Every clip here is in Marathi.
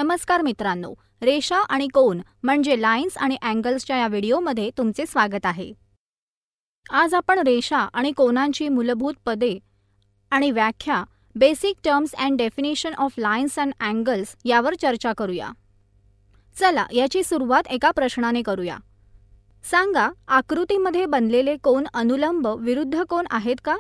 नमस्कार मित्रांनो, रेषा आणि कोन म्हणजे लाइन्स आणि अँगल्सच्या या व्हिडिओमध्ये तुमचे स्वागत आहे। आज आपण रेषा आणि कोनांची मूलभूत पदे आणि व्याख्या, basic terms and definition of lines and angles यावर चर्चा करूया। चला याची सुरुवात एका प्रश्नाने करूया। सांगा, आकृतीमध्ये बनलेले कोन अनुलंब विरुद्ध कोन आहेत का?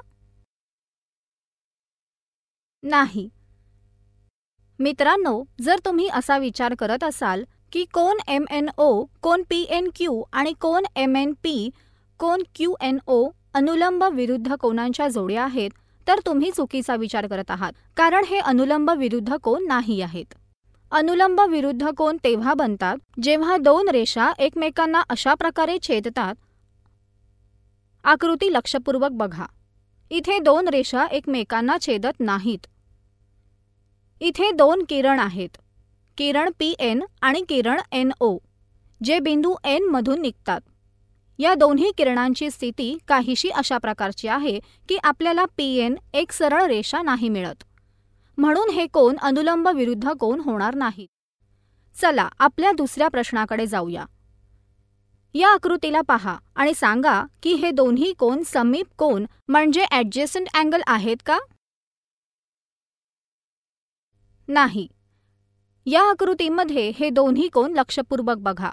नाही। मित्रांनो, जर तुम्ही असा विचार करत असाल की कोन MNO, कोन PNQ आणि कोन MNP, कोन QNO अनुलंब विरुद्ध कोनांच्या जोड्या आहेत, तर तुम्ही चुकीचा विचार करत आहात, कारण हे अनुलंब विरुद्ध कोन नाही आहेत। अनुलंब विरुद्ध कोन तेव्हा बनतात जेव्हा दोन रेषा एकमेकांना अशा प्रकारे छेदतात। आकृती लक्षपूर्वक बघा। इथे दोन रेषा एकमेकांना छेदत नाहीत। इथे दोन किरण आहेत, किरण PN आणि किरण NO, जे बिंदू N मधून निघतात। या दोन्ही किरणांची स्थिती काहीशी अशा प्रकारची आहे की आपल्याला PN एक सरळ रेषा नाही मिळत, म्हणून हे कोन अनुलंब विरुद्ध कोन होणार नाहीत। चला आपल्या दुसऱ्या प्रश्नाकडे जाऊया। या आकृतीला पहा आणि सांगा की हे दोन्ही कोन समीप कोन म्हणजे ॲडजेसंट अँगल आहेत का? नाही। या आकृतीमध्ये हे दोन्ही कोन लक्षपूर्वक बघा।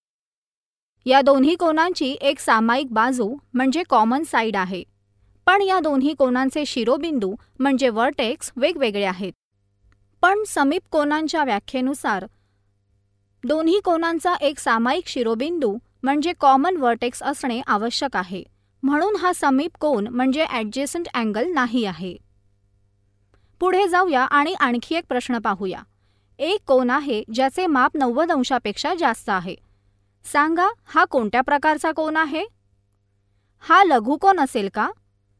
या दोन्ही कोनांची एक सामायिक बाजू म्हणजे कॉमन साइड आहे, पण या दोन्ही कोनांचे शिरोबिंदू म्हणजे वर्टेक्स वेगवेगळे आहेत। पण समीप कोनांच्या व्याख्येनुसार दोन्ही कोनांचा एक सामायिक शिरोबिंदू म्हणजे कॉमन वर्टेक्स असणे आवश्यक आहे, म्हणून हा समीप कोन म्हणजे ॲडजेसंट अँगल नाही आहे। पुढे जाऊया आणि आणखी एक प्रश्न पाहूया। एक कोन आहे ज्याचे माप 90 अंशापेक्षा जास्त आहे। सांगा, हा कोणत्या प्रकारचा कोन आहे? हा लघुकोन असेल का?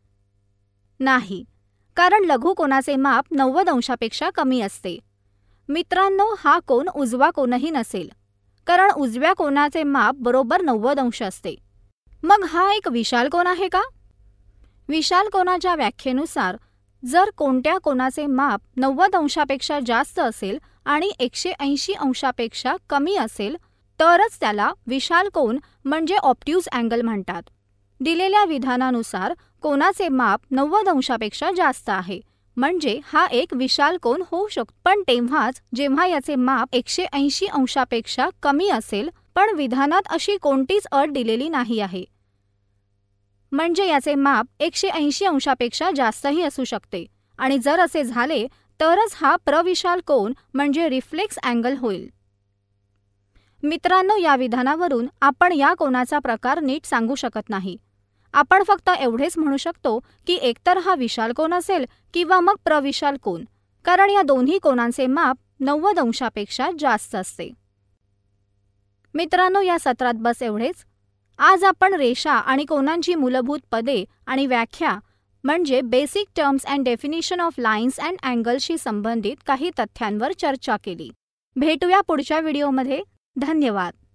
नाही, कारण लघुकोनाचे माप 90 अंशापेक्षा कमी असते। मित्रांनो, हा कोन उजवा कोनही नसेल, कारण उजव्या कोनाचे माप बरोबर 90 अंश असते। मग हा एक विशाल कोन आहे का? विशाल कोनाच्या व्याख्येनुसार जर कोणत्या कोनाचे माप 90 अंशापेक्षा जास्त असेल आणि 180 अंशापेक्षा कमी असेल, तरच त्याला विशाल कोन म्हणजे ऑब्ट्यूज अँगल म्हणतात। दिलेल्या विधानानुसार कोनाचे माप 90 अंशापेक्षा जास्त आहे, म्हणजे हा एक विशाल कोन होऊ शकतो, पण तेव्हाच जेव्हा याचे माप 180 अंशापेक्षा कमी असेल, पण विधानात अशी कोणतीच अट दिलेली नाही आहे, म्हणजे याचे माप 180 अंशापेक्षा जास्तही असू शकते, आणि जर असे झाले तरच हा प्रविशाल कोन म्हणजे रिफ्लेक्स अँगल होईल। मित्रांनो, या विधानावरून आपण या कोनाचा प्रकार नीट सांगू शकत नाही। आपण फक्त एवढेच म्हणू शकतो की एकतर हा विशाल कोन असेल किंवा मग प्रविशाल कोन, कारण या दोन्ही कोनांचे माप 90 अंशापेक्षा जास्त असते। मित्रांनो, या सत्रात बस एवढेच। आज आपण रेषा आणि कोनांची मूलभूत पदे आणि व्याख्या म्हणजे basic terms and definition of lines and अँगल्सशी संबंधित काही तथ्यांवर चर्चा केली। भेटूया पुढच्या व्हिडिओमध्ये। धन्यवाद।